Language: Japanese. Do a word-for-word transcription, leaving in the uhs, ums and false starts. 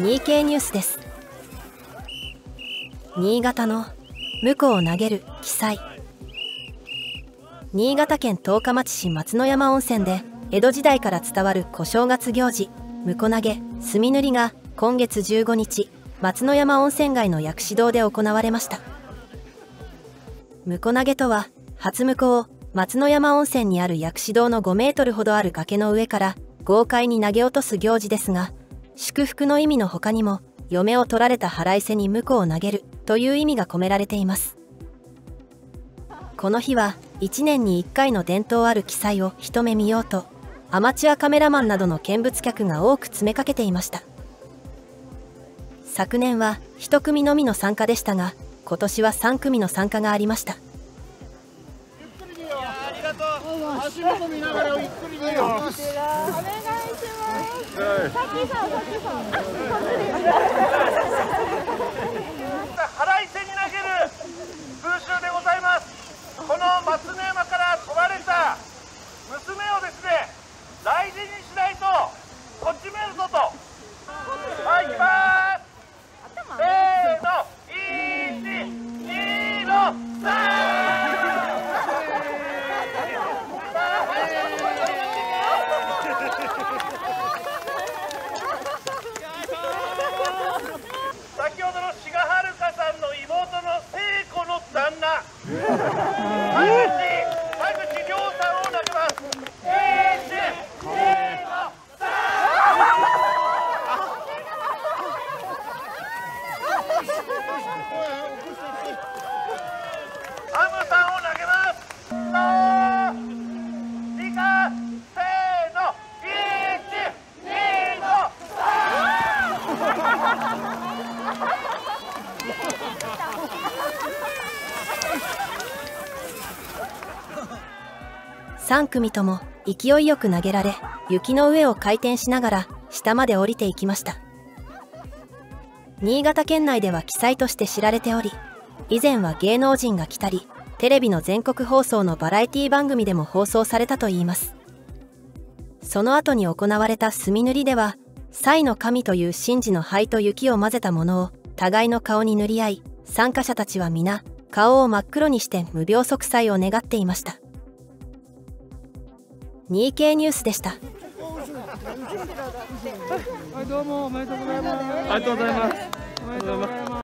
ニーケー ニュースです。新潟の婿を投げる奇祭。新潟県十日町市松之山温泉で江戸時代から伝わる小正月行事、婿投げ墨塗りが今月じゅうごにち、松之山温泉街の薬師堂で行われました。婿投げとは、初婿を松之山温泉にある薬師堂のごメートルほどある崖の上から豪快に投げ落とす行事ですが、祝福の意味の他にも、嫁を取られた腹いせに婿を投げるという意味が込められています。この日はいちねんにいっかいの伝統ある奇祭を一目見ようと、アマチュアカメラマンなどの見物客が多く詰めかけていました。昨年はひとくみのみの参加でしたが、今年はさんくみの参加がありました。 ありがとう。足元見ながらゆっくりでよ。お願いします。さきさん、さきさん。 腹いせに投げる風習でございます。この松之山から取られた娘をですね、大事にしないとこっちめるぞと。はい、いきます。せーの、いち、にの、さん。先ほどの志賀遥さんの妹の聖子の旦那、田口田口亮さんを投げます。いち、にの、さん。ハムさんを投げます。いいか、せーの、いち、にの、さん。 さんくみとも勢いよく投げられ、雪の上を回転しながら下まで降りていきました。新潟県内では奇祭として知られており、以前は芸能人が来たり、テレビの全国放送のバラエティ番組でも放送されたといいます。その後に行われた墨塗りでは、祭の神という神事の灰と雪を混ぜたものを互いの顔に塗り合い、参加者たちは皆顔を真っ黒にして無病息災を願っていました。ニーケー ニュースでした。 はい、どうもおめでとうございます。ありがとうございます。おめでとうございます。